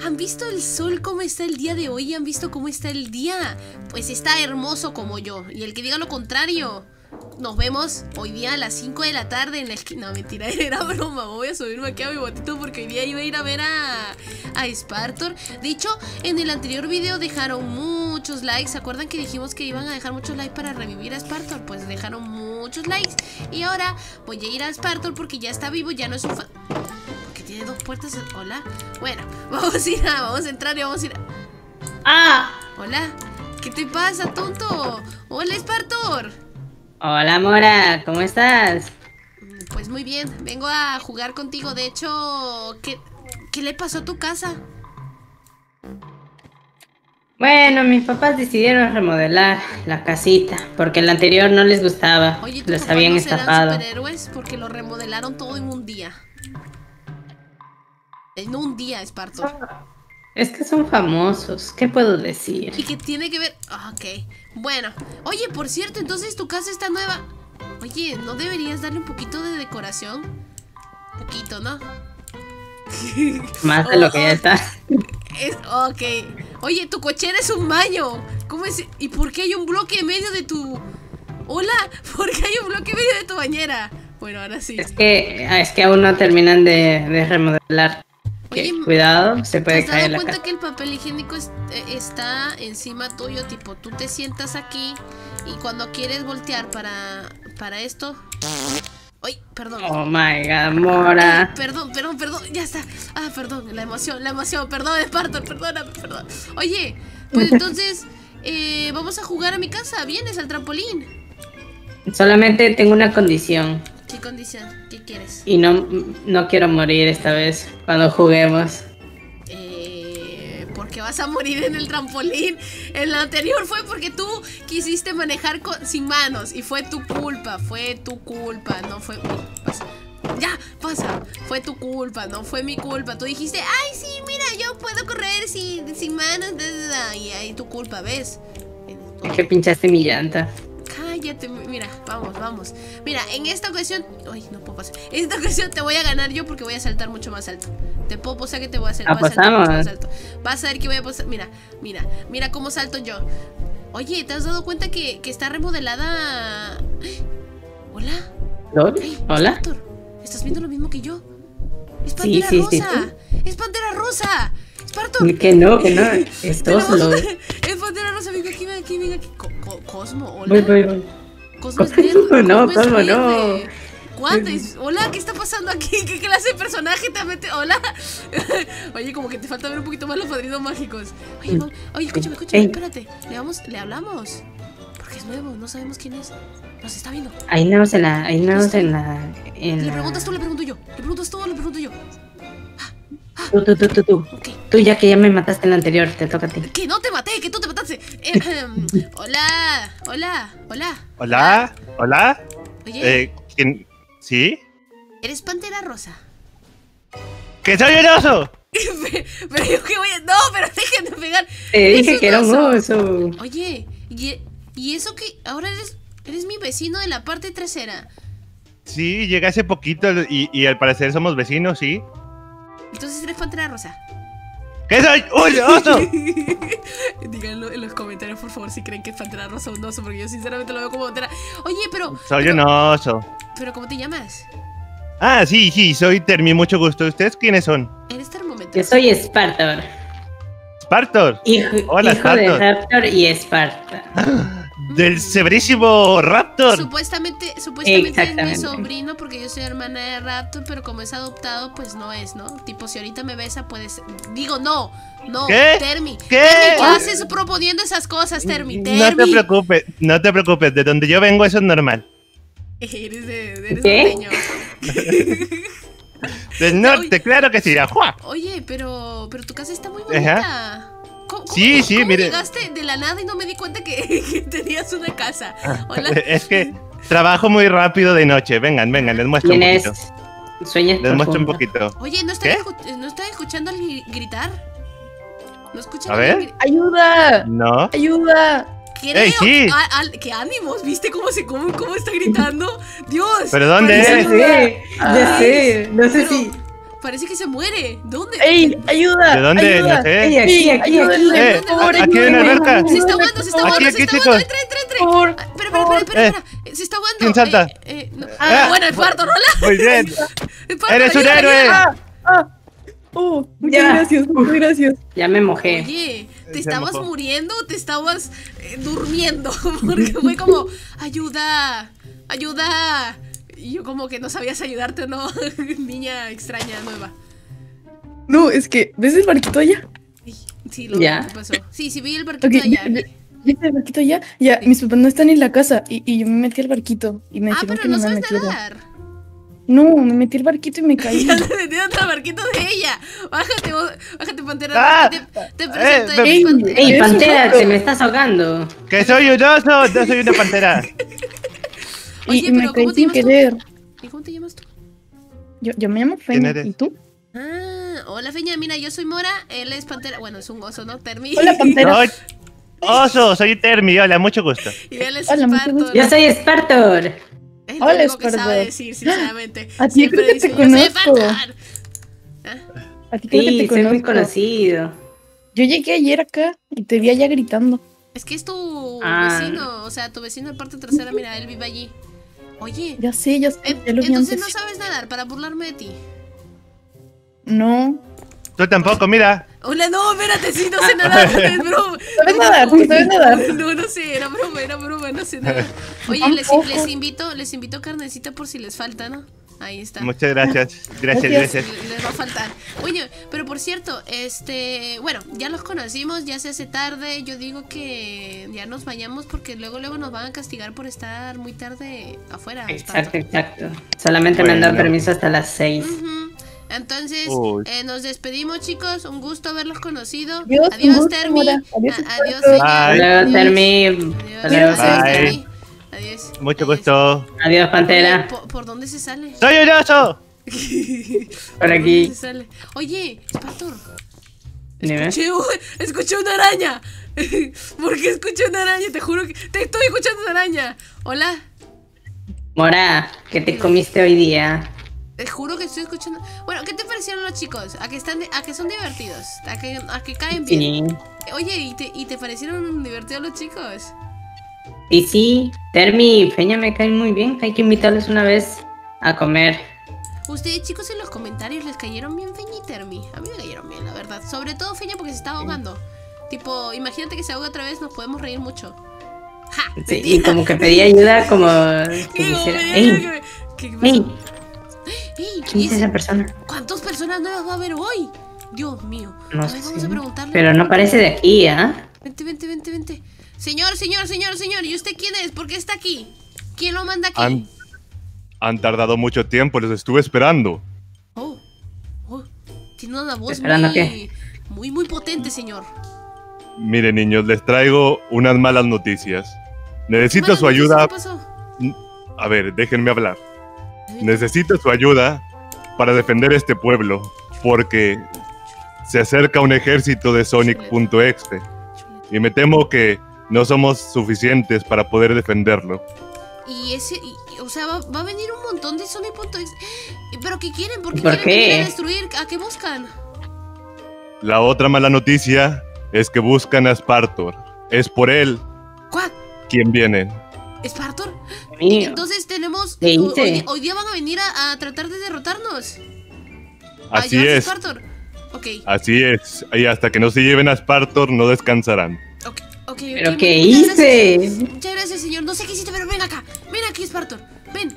¿Han visto el sol cómo está el día de hoy? ¿Han visto cómo está el día? Pues está hermoso como yo. Y el que diga lo contrario, nos vemos hoy día a las 5 de la tarde en la esquina. No, mentira, era broma. Voy a subirme aquí a mi botito porque hoy día iba a ir a ver a Spartor. De hecho, en el anterior video dejaron muchos likes. ¿Se acuerdan que dijimos que iban a dejar muchos likes para revivir a Spartor? Pues dejaron muchos likes. Y ahora voy a ir a Spartor porque ya está vivo, ya no es un porque tiene dos puertas. Hola. Bueno, vamos a entrar y vamos a ir Hola. ¿Qué te pasa, tonto? Hola, Spartor. Hola, Mora, ¿cómo estás? Pues muy bien, vengo a jugar contigo. De hecho, ¿qué le pasó a tu casa? Bueno, mis papás decidieron remodelar la casita porque la anterior no les gustaba. Oye, los habían no estafado. serán superhéroes porque lo remodelaron todo en un día. En un día, Spartor. Es que son famosos, ¿qué puedo decir? ¿Y qué tiene que ver? Ok, bueno. Oye, por cierto, entonces tu casa está nueva. Oye, ¿no deberías darle un poquito de decoración? Poquito, ¿no? Más de lo que ya está. Ok. Oye, tu cochera es un baño. ¿Cómo es? ¿Y por qué hay un bloque en medio de tu... Hola, ¿por qué hay un bloque en medio de tu bañera? Bueno, ahora sí. Es que aún no terminan de remodelar. Oye, cuidado, se puede caer la ¿te has dado cuenta casa. que el papel higiénico está encima tuyo? Tipo, tú te sientas aquí y cuando quieres voltear para esto... ¡Ay, perdón! Oh my god, Mora. Ay, perdón, ya está. Perdón, la emoción, perdón, Spartor, perdóname, perdón. Oye, pues entonces, vamos a jugar a mi casa, ¿vienes al trampolín? Solamente tengo una condición. ¿Qué condición? ¿Qué quieres? Y no quiero morir esta vez cuando juguemos. ¿Por qué vas a morir en el trampolín? En la anterior fue porque tú quisiste manejar sin manos y fue tu culpa, no fue... Ya, pasa, fue tu culpa, no fue mi culpa. Tú dijiste, ay, sí, mira, yo puedo correr sin manos, y ahí tu culpa, ¿ves? Es que pinchaste mi llanta. Cállate, mira, vamos. Mira, en esta ocasión... Ay, no puedo pasar. En esta ocasión te voy a ganar yo porque voy a saltar mucho más alto. Te puedo posar que te voy a hacer. Apostamos. Mucho más alto. Vas a ver que voy a posar. Mira cómo salto yo. Oye, ¿te has dado cuenta que está remodelada? Hola. Hey, ¿hola? Spartor, ¿estás viendo lo mismo que yo? Es Pantera Rosa. Sí. Es Pantera Rosa. Spartor. Que no. Es Oslo. Es Pantera Rosa. Venga aquí. Cosmo, hola. Voy. Cosmo es verde. Cosmo no. ¿Cuánto? Hola, ¿qué está pasando aquí? ¿Qué clase de personaje te mete? Hola. Oye, como que te falta ver un poquito más los padrinos mágicos. Oye, escúchame, espérate. Le hablamos. Porque es nuevo, no sabemos quién es. Nos está viendo. Ahí no en la... ¿Le preguntas tú, le pregunto yo? ¿Le preguntas tú o le pregunto yo? Tú. Okay. Tú ya que ya me mataste en la anterior, te toca a ti. Que no te maté, que tú te mataste. Hola. Oye. ¿Quién? ¿Sí? ¿Eres Pantera Rosa? ¡Que soy un oso! Pero yo que voy a... No, pero déjenme pegar. Te dije que era un oso. Oye, ¿y eso que ahora eres mi vecino de la parte trasera? Sí, llegué hace poquito y al parecer somos vecinos, ¿sí? Entonces eres Pantera Rosa. ¿Qué soy? ¡Un oso! Díganlo en los comentarios, por favor, si creen que es Pantera Rosa o un oso, porque yo sinceramente lo veo como Pantera. Oye, pero... Soy un oso. ¿Pero cómo te llamas? Sí, soy Termi, mucho gusto. ¿Ustedes quiénes son? Eres Termómetro. Yo soy Spartor. ¿Spartor? Hola, hijo Spartor. De Raptor y Sparta. Del severísimo Raptor. Supuestamente es mi sobrino porque yo soy hermana de Raptor, pero como es adoptado, pues no es, ¿no? Tipo, si ahorita me besa, puedes... Digo, no, ¿Qué? Termi. ¿Qué? Termi, ¿qué haces proponiendo esas cosas, Termi? No te preocupes, de donde yo vengo eso es normal. Eres norteño. Del norte, claro que sí. Oye, pero tu casa está muy bonita. ¿Cómo mire. Llegaste de la nada y no me di cuenta que tenías una casa? Hola. Es que trabajo muy rápido de noche. Vengan, les muestro un poquito. Sueñas les muestro un poquito. Oye, ¿no están escuchando al gritar? ¿No escuchan? A ver. ¡Ayuda! No. ¡Ayuda! Creo. ¡Ey, sí! ¡Qué ánimos! ¿Viste cómo está gritando? ¡Dios! ¿Pero dónde es? Ya sé. No sé si... Parece que se muere. ¿Dónde? ¡Ey, ayuda! ¿De dónde? Ayuda. No sé. Ey, aquí, aquí, Ayúdenme, Eh, por favor, aquí hay una ayúdenme. alberca. Se está ahogando, se está Aquí, ahogando, aquí, se está chicos. ahogando. Entra. Por favor, Espera. Se está ahogando. ¿Quién salta? No. Ah. Bueno, el parto, ¿no? Muy bien. El parto, Eres un ayuda, héroe. ayuda. Muchas Ya. gracias, muchas gracias. Ya me mojé. Oye, ¿te Se estabas mojó. muriendo o te estabas durmiendo? Porque fue como, ayuda. Y yo como que no sabías ayudarte o no, niña extraña nueva. No, es que, ¿ves el barquito allá? Ay, sí, lo Ya. que pasó. Sí, vi el barquito Ok, allá. ¿viste el barquito allá? Ya, mis papás no están en la casa y yo me metí al barquito y me Ah, dijeron pero que no no me sabes metiera. nadar. No, me metí al barquito y me caí. Ya te metí otro barquito de ella. Bájate, Pantera. Ah, Te presento ey, Pantera. Ey, Es un Pantera, gato. te me estás ahogando. Que soy un oso, no soy una pantera. Oye, Y me pero caí ¿cómo te sin llamas tú? querer. ¿Y cómo te llamas tú? Yo me llamo ¿Quién Feña. eres? ¿Y tú? Ah, hola Feña, mira, yo soy Mora, él es Pantera. Bueno, es un oso, ¿no? Termi. Hola, Pantera. Soy oso, soy Termi, hola, mucho gusto. Y él es Hola, mucho Spartor. gusto. Yo soy Spartor. Es lo Hola, único que Spartor. sabe decir, sinceramente. A ti Siempre creo que te dice, "Yo soy conozco". Spartor". A ti creo que Sí, te soy muy conozco. conocido. Yo llegué ayer acá y te vi allá gritando. Es que es tu Ah. vecino, o sea, tu vecino de parte trasera, mira, él vive allí. Oye, Ya sé, ya lo vi entonces antes. no sabes nadar para burlarme de ti. No. Tú tampoco, mira. Hola, no, espérate, sí, no sé nadar, es broma. ¿Sabes nadar? ¿Tú sabes nadar? No sé, era broma, no sé nadar. Oye, Tampoco. les invito carnecita por si les falta, ¿no? Ahí está. Muchas gracias. Gracias. Les va a faltar. Oye, pero por cierto, bueno, ya los conocimos, ya se hace tarde. Yo digo que ya nos vayamos porque luego nos van a castigar por estar muy tarde afuera. Exacto. Solamente me han dado Bueno. permiso hasta las 6. Ujú. Entonces, Uy. nos despedimos, chicos. Un gusto haberlos conocido. Adiós, un Adiós, gusto, Termi. Mora. Adiós, Adiós, Spartor. Feña. Bye. Hola, Adiós. Termi. Adiós, Hola, Bye. Termi. Adiós. Mucho Adiós. gusto. Adiós, Pantera. Oye, ¿por dónde se sale? ¡Soy un oso! Por aquí. ¿Dónde se sale? Oye, Spartor. Dime. Escuché una araña. ¿Por qué escuché una araña? Te juro que te estoy escuchando una araña. Hola. Mora, ¿qué te comiste hoy día? Te juro que estoy escuchando. Bueno, ¿qué te parecieron los chicos? ¿A que son divertidos? ¿A que caen bien? Sí. Oye, ¿y te parecieron divertidos los chicos? Y sí, Termi y Feña me caen muy bien. Hay que invitarlos una vez a comer. Ustedes, chicos, en los comentarios les cayeron bien Feña y Termi. A mí me cayeron bien, la verdad. Sobre todo Feña porque se estaba ahogando. Tipo, imagínate que se ahoga otra vez, nos podemos reír mucho. ¡Ja! Sí, y como que pedí ayuda, como que ¿Qué? quisiera. ¿Qué? ¡Ey! ¿Qué pasó? ¡Ey! Ey, ¿Quién es esa persona? ¿Cuántas personas nuevas va a haber hoy? Dios mío. No A ver, vamos sé. a preguntarle. Pero no parece de aquí, ¿ah? Vente. Señor. ¿Y usted quién es? ¿Por qué está aquí? ¿Quién lo manda aquí? Han tardado mucho tiempo, los estuve esperando. Oh, tiene una voz ¿Esperando muy, qué? muy potente, señor. Miren, niños, les traigo unas malas noticias. Necesito Malas su noticias, ayuda. ¿qué pasó? A ver, déjenme hablar. Necesito su ayuda para defender este pueblo, porque se acerca un ejército de Sonic.exe y me temo que no somos suficientes para poder defenderlo. O sea, va a venir un montón de Sonic.exe. ¿Pero qué quieren? ¿Por qué ¿Por quieren qué? venir a destruir? ¿A qué buscan? La otra mala noticia es que buscan a Spartor. Es por él ¿Cuál? quien vienen. ¿Spartor? Mío. Entonces tenemos... ¿Qué hice? Hoy día van a venir a tratar de derrotarnos. Así ¿A llevarse es, Spartor? Ok, así es. Y hasta que no se lleven a Spartor no descansarán. ok. ¿Pero ok, qué muchas gracias. hice? Muchas gracias, señor. No sé qué hiciste, pero ven acá. Ven aquí, Spartor. Ven.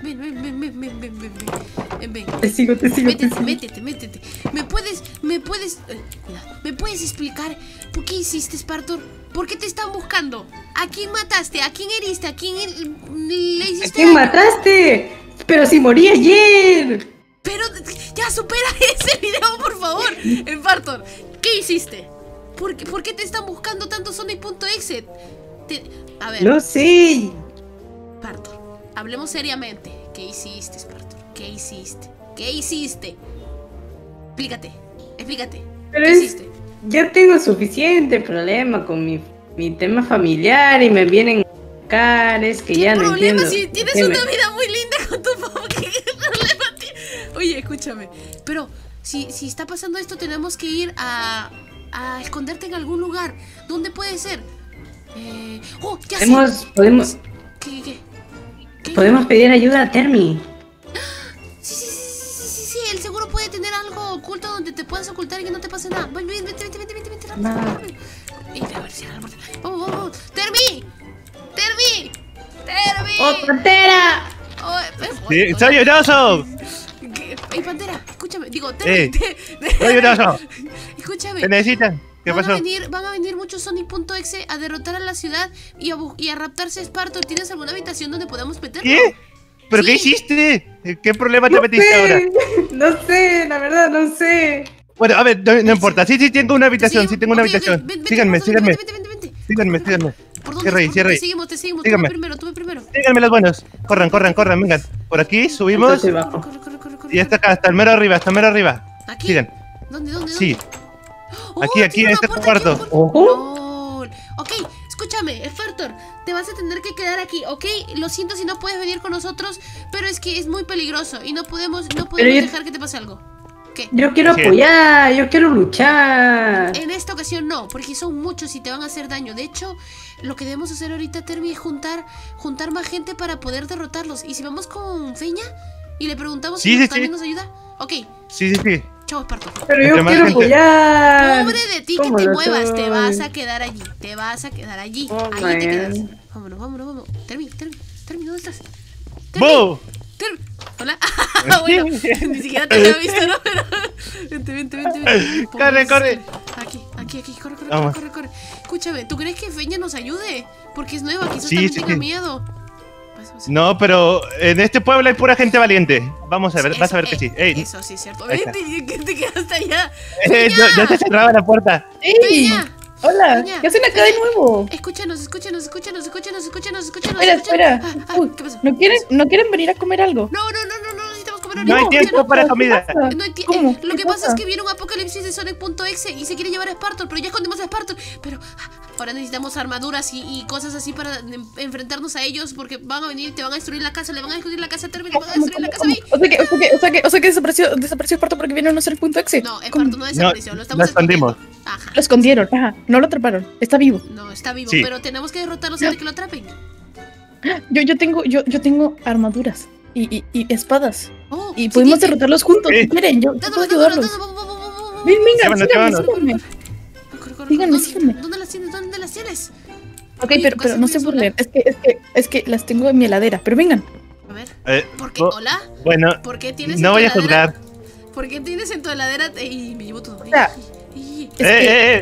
Ven. Te sigo. Métete. ¿Me puedes explicar por qué hiciste, Spartor? ¿Por qué te están buscando? ¿A quién mataste? ¿A quién heriste? ¿A quién le hiciste ¿A quién daño? mataste? Pero si morí ayer. Pero ya supera ese video, por favor. Spartor, ¿qué hiciste? ¿Por qué te están buscando tanto Sonic.exe? A ver, No sé. Spartor, hablemos seriamente. ¿Qué hiciste, Spartor? ¿Qué hiciste? Explícate. Pero ¿Qué es- hiciste? Ya tengo suficiente problema con mi tema familiar y me vienen a buscar. Es que ¿Qué ya no problema entiendo. si tienes ¿Qué una vida muy linda con tu papá? ¿Qué problema tienes? Oye, escúchame. Pero si está pasando esto, tenemos que ir a esconderte en algún lugar. ¿Dónde puede ser? Oh, ya sé. Podemos ¿Qué? Podemos pedir ayuda a Termi. Sí, él seguro puede tener algo oculto donde te puedas ocultar y que no te pase nada. Vente, rápido. A ver si era la puerta. Vamos. ¡Termi! ¡Oh, Pantera! Sí, soy Oroso. Ey, Pantera, escúchame. Digo, Termi. Soy Oroso. Escúchame. ¿Qué necesitan? ¿Qué pasó? Van a venir muchos Sonic.exe a derrotar a la ciudad y a raptarse a Spartor. ¿Tienes alguna habitación donde podamos meterlo? ¿Qué? ¿Pero qué hiciste? ¿Qué problema te metiste ahora? No sé, la verdad, no sé. Bueno, a ver, no importa. Sí, tengo una habitación, sí tengo una habitación. Síganme. Síganme. ¿Por dónde? Cierre ahí. Te seguimos. Síganme. Tú primero. Síganme los buenos. Corran, vengan. Por aquí subimos. Corre. Y hasta acá, hasta el mero arriba. ¿Aquí? Sigan. ¿Dónde? Sí. Oh, Aquí, tiene en una este puerta cuarto. aquí. LOL. Ok, escúchame, Spartor, te vas a tener que quedar aquí, ¿ok? Lo siento si no puedes venir con nosotros, pero es que es muy peligroso y no podemos dejar que te pase algo. ¿Qué? Yo quiero apoyar, yo quiero luchar. En esta ocasión no, porque son muchos y te van a hacer daño. De hecho, lo que debemos hacer ahorita, Termi, es juntar más gente para poder derrotarlos. Y si vamos con Feña y le preguntamos si también nos ayuda. Ok. Sí. Chao, Spartor. Pero yo quiero apoyar. Pobre de ti que te muevas, te vas a quedar allí. Oh, ahí te quedas. man. Vámonos. Termi, ¿dónde estás? ¡Bo! Termi. Hola. Bueno, ni siquiera te había visto, ¿no? Pero vente. Corre. Aquí, corre. Vamos. Escúchame, ¿tú crees que Feña nos ayude? Porque es nueva, quizás Sí, también sí, tenga sí. miedo. No, pero en este pueblo hay pura gente valiente. Vamos a ver, vas a ver que sí. Ey, Eso sí es cierto. Ahí está. Vente, que te quedaste allá. ya te cerraba la puerta. ¡Ey! Peña. Hola, Peña. ¿qué hacen acá de nuevo? Escúchanos. Espera. Uy, ¿Qué pasó? ¿No quieren venir a comer algo? No necesitamos comer No hay ahorita. tiempo para comida. ¿Cómo? Lo ¿Qué que pasa pasa? es que viene un apocalipsis de Sonic.exe y se quiere llevar a Spartor, pero ya escondimos a Spartor. Pero ahora necesitamos armaduras y cosas así para enfrentarnos a ellos, porque van a venir y te van a destruir la casa, le van a destruir la casa a Termi, le van a destruir la casa a mí. O sea que desapareció Esparto porque viene a no ser el punto exe. No, ¿Cómo? Spartor no desapareció, lo estamos lo escondimos. escondiendo. Ajá. Lo escondieron, ajá, no lo atraparon, está vivo. No, está vivo, Sí. pero tenemos que derrotarlos antes de que lo atrapen. Yo tengo armaduras y espadas. Oh, Y sí, podemos tiene- derrotarlos juntos, si quieren, yo puedo ayudarlos. Vengan, Llévanos. síganme. Síganme. ¿Dónde las tienes? Ok, Oye, ¿tu casa pero no muy se sola? burlen, es que las tengo en mi heladera, pero vengan. A ver, ¿por qué? ¿Hola? Bueno, ¿Por qué tienes no en tu voy a heladera? juzgar. ¿Por qué tienes en tu heladera? Y me llevo todo. sea, Ey, Es que,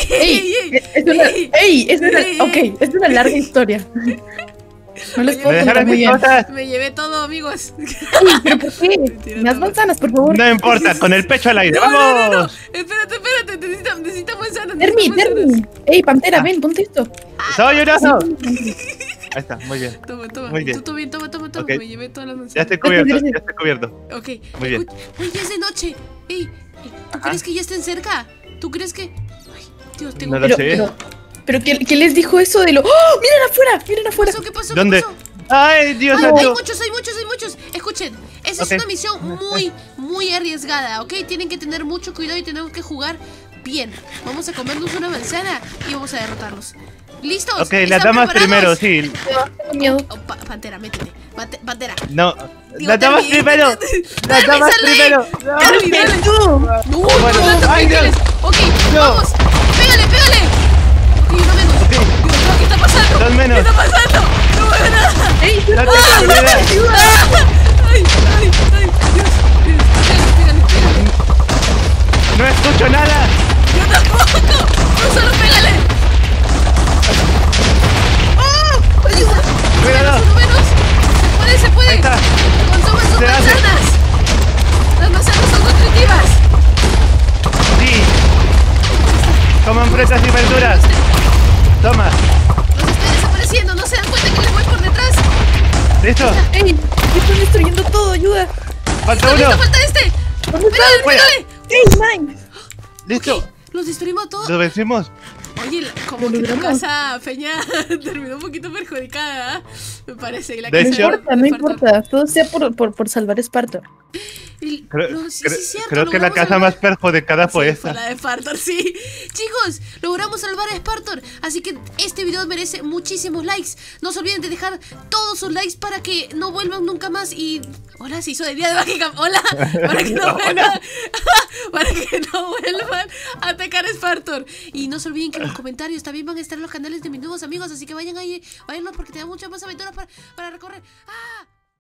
es una larga historia. No les Oye, puedo ¿Me contar dejaron muy mis bien. cosas? Me llevé todo, amigos. ¿Pero por qué? Más manzanas, por favor. No importa, con el pecho al aire. No. ¡Vamos! Espérate. Necesitamos manzanas. Termi. Ey, Pantera, ven, ponte esto. ¡Soy un oso! Ahí está, muy bien. Toma. Muy bien. Tú también, toma. Ok. Me llevé todas las manzanas. Ya estoy cubierto. Ok. Muy bien. Uy, ya es de noche. Ey, ¿tú crees que ya estén cerca? ¿Tú crees que...? Ay, Dios, tengo... No lo sé. Pero ¿qué les dijo eso de lo... ¡Oh! ¡Miren afuera! ¿Qué pasó? ¿Dónde? ¿Qué pasó? ¡Ay, Dios Hay santo! muchos. Escuchen, esa Ok. es una misión muy arriesgada, ¿ok? Tienen que tener mucho cuidado y tenemos que jugar bien. Vamos a comernos una manzana y vamos a derrotarlos. ¿Listos? Ok, las ¿Están damas preparados? primero, sí. Tengo miedo. Oh, Pantera, métete. Pantera. No, Digo, las damas Termi, primero. Las Termi, damas sal de ahí. primero. No. Termi, dale. ¡Tú! No, Bueno, no te ay, pegues. Ok, No. vamos. Pégale. Ok, uno menos. Ok. Dios mío, ¿qué está pasando? Dos menos. ¿Qué está pasando? No mueve nada. ¡Ey! No te seguridad. Ay, Dios. Pégale. No escucho nada. Yo tampoco. No, solo pégale. ¡Oh! ¡Ayuda! Cuidado. Uno menos. Se puede. Ahí está. Consume sus Se hace. manzanas. Las manzanas son nutritivas. Sí. Coman frutas y verduras. Toma. Los estoy desapareciendo. ¿No se dan cuenta que les voy por detrás? ¿Listo? ¡Ey! Estoy destruyendo todo, ayuda. Falta ¡Listo, uno. falta este! ¿Dónde está? ¡Pégale! ¡Ey, mine! ¿Listo? Los destruimos a todos. ¿Lo vencimos? Oye, como Lo que tu logramos. casa, Peña, terminó un poquito perjudicada, ¿ah? Me parece. La De casa hecho- No de importa. Todo sea por salvar Esparto. Y- Creo, no, sí, cre- sí, cierto, creo que la logramos casa salvar- más perjudicada fue Sí, fue esa. la de Spartor, sí. Chicos, logramos salvar a Spartor. Así que este video merece muchísimos likes. No se olviden de dejar todos sus likes para que no vuelvan nunca más. Y. Hola, se hizo de día de mágica. Hola, para que no vuelvan. Para que no vuelvan a atacar a Spartor. Y no se olviden que en los comentarios también van a estar los canales de mis nuevos amigos. Así que vayan ahí, váyanlos porque te da muchas más aventuras para recorrer. ¡Ah!